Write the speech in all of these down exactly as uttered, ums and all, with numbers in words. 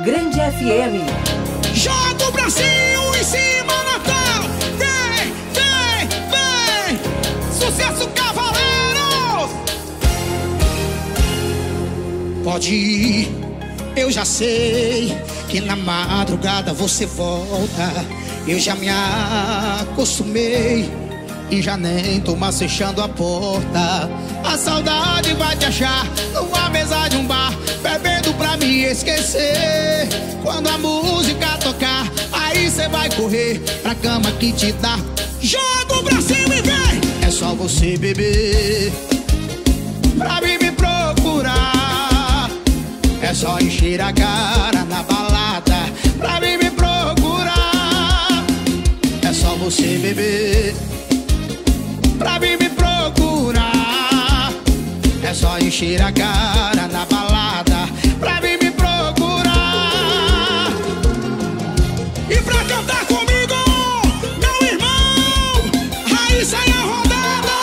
Grande F M. Joga o bracinho em cima, Natal. Vem, vem, vem. Sucesso, cavaleiro. Pode ir, eu já sei que na madrugada você volta. Eu já me acostumei e já nem tô mais fechando a porta. A saudade vai te achar numa mesa de um bar, bebendo pra me esquecer. Quando a música tocar, aí cê vai correr pra cama que te dá. Joga o bracinho e vem. É só você beber pra mim me procurar. É só encher a cara na balada pra mim me procurar. É só você beber pra mim me procurar. É só encher a cara na balada pra mim me procurar. E pra cantar comigo, meu irmão, Raíssa e a rodada.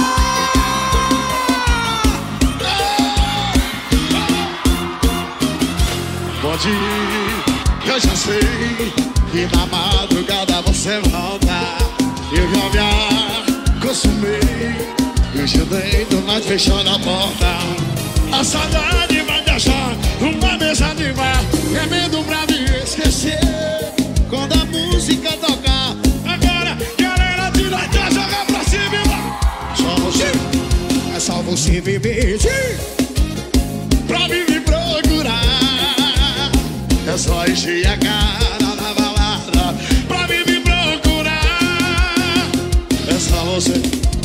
Pode ir, eu já sei que na madrugada você volta. Eu já me acostumei e o dedo nós fechando a porta. A saudade vai deixar uma mesa de bar, bebendo pra me esquecer. Quando a música tocar, agora galera de noite joga pra cima. Só você, é só você beber pra mim me procurar. É só encher a cara na balada pra mim me procurar. É só você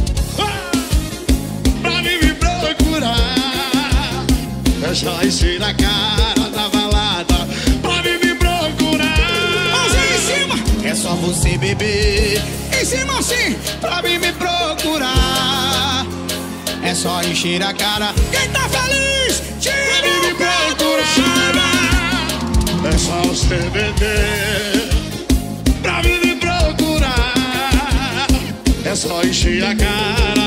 pra mim me procurar. É só encher a cara na balada pra mim me procurar. Mãozinha em cima. É só você beber em cima assim pra mim me procurar. É só encher a cara. Quem tá feliz, pra mim me procurar. É só você beber pra mim me procurar. É só encher a cara